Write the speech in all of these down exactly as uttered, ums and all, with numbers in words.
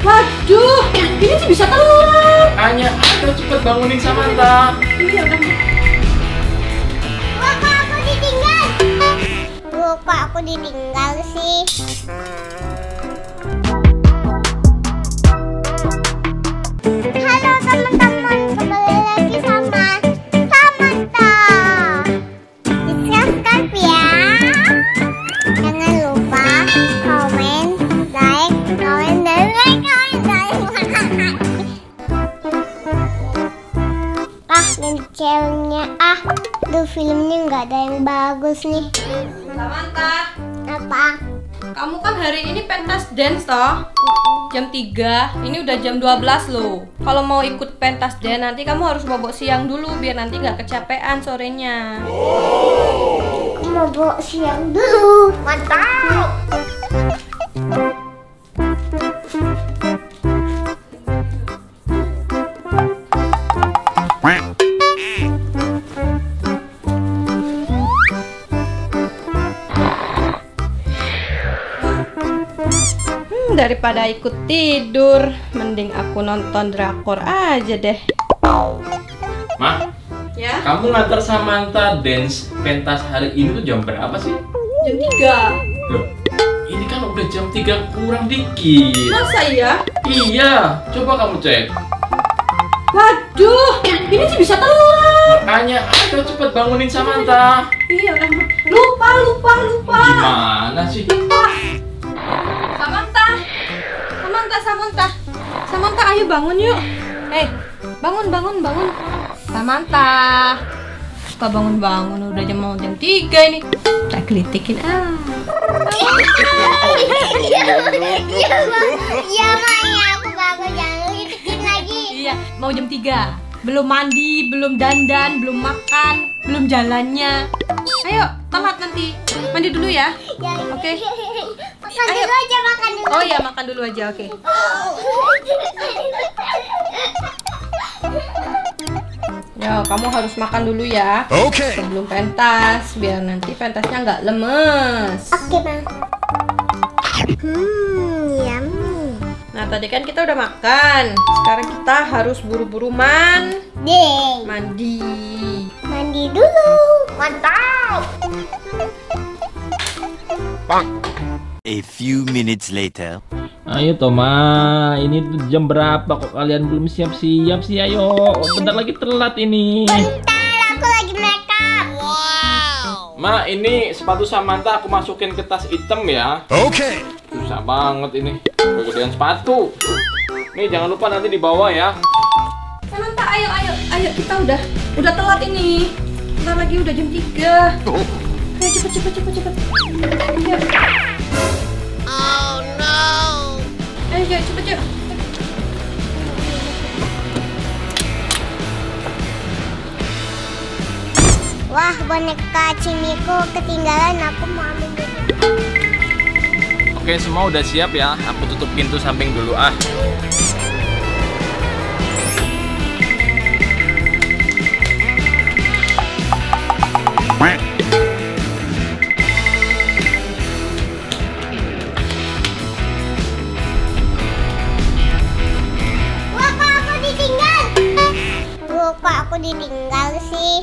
Waduh, ini sih bisa telat. Hanya ayo cepet bangunin Samantha. Iya kan? Kok aku ditinggal? Loh, kok aku ditinggal sih? Halo teman-teman, kembali lagi sama Samantha. Di-subscribe ya. Jangan lupa komen, like, komen, dan like, komen, dan ah, ganti ceweknya ah. Duh, filmnya nggak ada yang bagus nih. Samantha, Apa? kamu kan hari ini pentas dance toh? Jam tiga, ini udah jam dua belas loh. Kalau mau ikut pentas dance nanti kamu harus bobok siang dulu biar nanti nggak kecapean sorenya. Aku mau bawa siang dulu. Mantap. Hmm, daripada ikut tidur, mending aku nonton drakor aja deh. Ma, Ya? kamu ngantar Samantha dance pentas hari ini tuh jam berapa sih? Jam tiga. Loh, ini kan udah jam tiga kurang dikit. Masa ya? Iya, coba kamu cek. Waduh, ini sih bisa telat. Makanya ayo cepet bangunin Samantha. Iya kan? Lupa, lupa, lupa. Gimana sih? Lupa. Samantha, Samantha, Samantha, Samantha, ayo bangun yuk. Eh, bangun, bangun, bangun. Samantha, suka bangun-bangun udah jam mau jam tiga ini. Tak kelitikin ah. Iya, iya, iya, Maya, aku bagus, jangan ngikutin lagi. Iya, mau jam tiga. Belum mandi, belum dandan, belum makan, belum jalannya. Ayo, telat nanti. Mandi dulu ya. Ya, Oke. makan Ayo. dulu aja, makan dulu. Oh iya, makan dulu aja, oke. Ya, kamu harus makan dulu ya. Oke. Sebelum pentas, biar nanti pentasnya nggak lemes. Oke, Bang. Hmm, yummy. Nah, tadi kan kita udah makan. Sekarang kita harus buru-buru man Deng, mandi. mandi dulu. Mantap. A few minutes later. Ayo Toma, ini tuh jam berapa kok kalian belum siap-siap sih? Ayo, bentar lagi telat ini. Bentar, aku lagi make up. Wow. Ma, ini sepatu Samantha aku masukin ke tas hitam ya. Okay. Susah banget ini, kegedean sepatu. Nih jangan lupa nanti dibawa ya. Samantha, ayo, ayo, ayo, kita udah udah telat ini. Bentar lagi udah jam tiga. Ayo cepet, cepet, cepet, cepet. Ayo. Oh no. Ayo, ayo, cepet, cepet. Wah, boneka Cimiku ketinggalan, aku mau ambil dulu. Oke, semua udah siap ya. Aku tutup pintu samping dulu ah. Wah, kok aku ditinggal? Loh, kok aku ditinggal sih?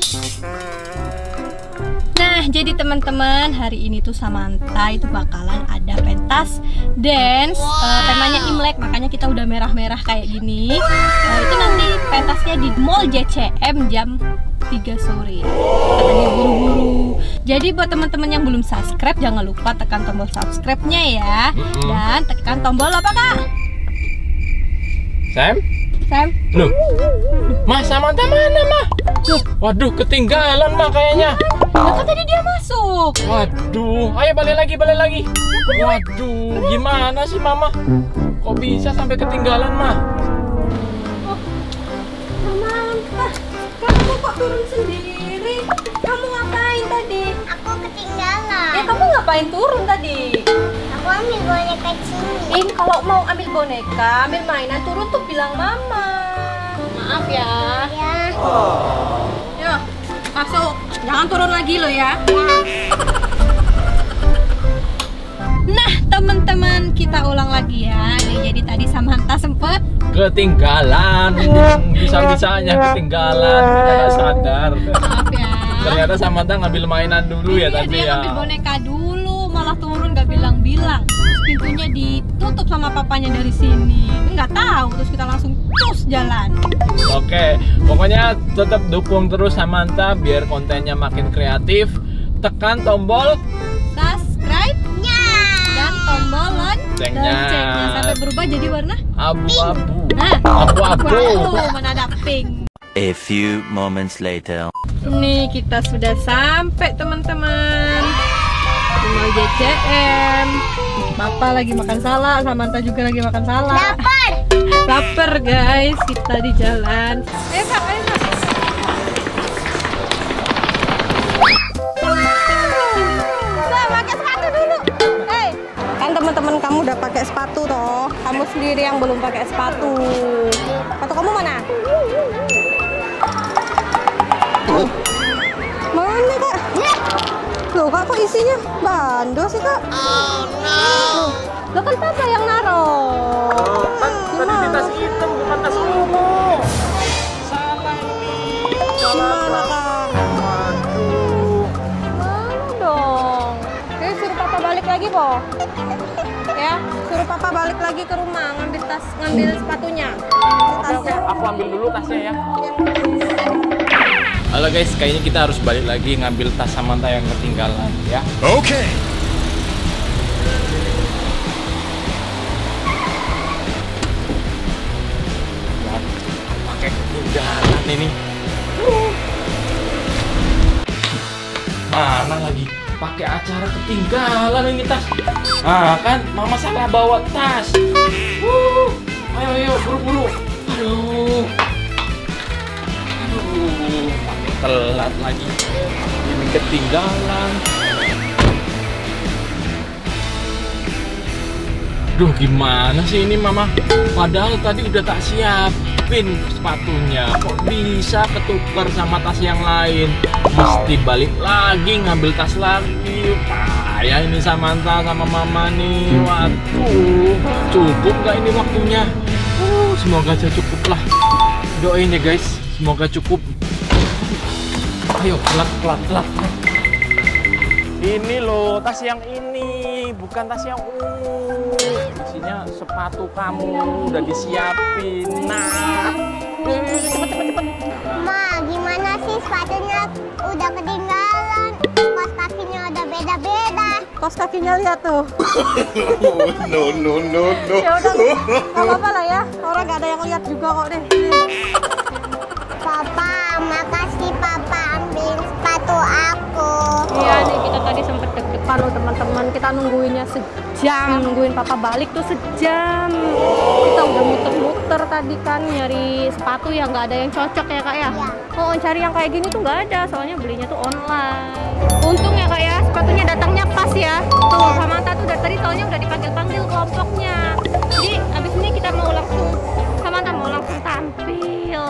Nah, jadi teman-teman, hari ini tuh Samantha itu bakalan ada pentas dance. Eh, temanya Imlek, makanya kita udah merah-merah kayak gini. Eh, itu nanti pentasnya di Mall J C M jam tiga sore. Katanya buru-buru. Jadi buat teman-teman yang belum subscribe, jangan lupa tekan tombol subscribe-nya ya. Dan tekan tombol apa, Kak? Sam? Sam? Loh, Ma, Samantha mana, Ma? Loh, waduh, ketinggalan, Ma, kayaknya. Nah, kan tadi dia masuk. Waduh, ayo balik lagi, balik lagi. Waduh, gimana sih, Mama? Kok bisa sampai ketinggalan, Ma? Samantha, kamu kok turun sendiri? Kamu ngapain tadi? Aku ketinggalan. Ya kamu ngapain turun tadi? Aku ambil boneka Cimi. In kalau mau ambil boneka, ambil mainan turun tuh bilang mama. Maaf ya. Ya. Yuk, masuk. Jangan turun lagi lo ya. Nah, teman teman-teman, kita ulang lagi ya. Nih, jadi tadi Samantha sempet ketinggalan, bisa-bisanya ketinggalan, kita nggak sadar. maaf ya. Ternyata Samantha ngambil mainan dulu ya Iya, tadi dia ya. ngambil boneka dulu, malah turun nggak bilang-bilang. Terus pintunya ditutup sama papanya dari sini. Nggak tahu, terus kita langsung cus jalan. Oke, pokoknya tetap dukung terus Samantha biar kontennya makin kreatif. Tekan tombol Subscribe-nya dan tombol loncengnya sampai berubah jadi warna abu-abu. nah, Abu-abu. wow, mana ada pink. A few moments later. Nih kita sudah sampai teman-teman. Tinggal J C M. Papa lagi makan salak, Samantha juga lagi makan salak. Lapar. Lapar guys, kita di jalan. Ayo kak, ayo kak. Nah, pakai sepatu dulu. Hey, kan teman-teman kamu udah pakai sepatu toh. Kamu sendiri yang belum pakai sepatu. Sepatu kamu mana? Mana kak? Loh kak, kok isinya bando sih kak? Oh no. Lo kan papa yang naruh. Kan tadi di tas hitam bukan tas ungu. Salah ini. Gimana kak? Waduh. Mana dong? Oke, suruh papa balik lagi kok. Ya, suruh papa balik lagi ke rumah ngambil tas, ngambil sepatunya. Tasnya. Aku ambil dulu tasnya ya. Halo guys, kayaknya kita harus balik lagi ngambil tas Samantha yang ketinggalan ya. Okay. Pakai ketinggalan ini. Mana lagi? Pakai acara ketinggalan ini tas. Ah kan, mama salah bawa tas. Wuh, ayo ayo buru-buru. Aduh. Aduh, pakai telat lagi. Ini ketinggalan. Duh, gimana sih ini mama? Padahal tadi udah tak siapin sepatunya. Kok bisa ketukar sama tas yang lain? Mesti balik lagi ngambil tas lagi. Payah ini Samantha sama mama nih. Waduh, cukup nggak ini waktunya? Uh, semoga aja cukup lah. Doain ya guys, semoga cukup. Ayo, pelan pelan pelan. Ini loh tas yang ini, bukan tas yang ungu. Isinya sepatu kamu udah disiapin. Nah, cepet cepet cepet. Ma, gimana sih sepatunya udah ketinggalan? Kos kakinya udah beda-beda. Kos kakinya lihat tuh. No, no, no, no. Ya udah, nggak apa-apa lah ya. Orang nggak ada yang lihat juga kok deh. Papa, makasih Papa ambil sepatu aku. Iya nih, kita tadi sempet deg-degan loh teman-teman. Kita nungguinnya sejam, nungguin papa balik tuh sejam. Kita udah muter-muter tadi kan nyari sepatu yang nggak ada yang cocok ya kak ya. Iya. Oh, cari yang kayak gini tuh nggak ada, soalnya belinya tuh online. Untung ya kak ya, sepatunya datangnya pas ya. Tuh, Samantha tuh dari tadi soalnya udah dipanggil-panggil kelompoknya. Jadi abis ini kita mau langsung, Samantha mau langsung tampil.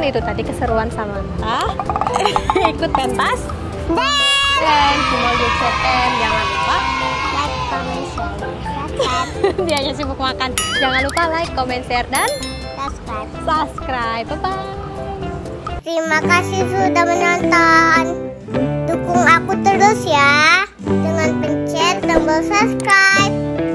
itu tadi keseruan Samantha ikut pentas dan Cimol G C M. Jangan lupa like, comment, share, dan subscribe. dia hanya sibuk makan. Jangan lupa like, comment, share, dan Subscribe. subscribe. Bye bye. Terima kasih sudah menonton. Dukung aku terus ya dengan pencet tombol subscribe.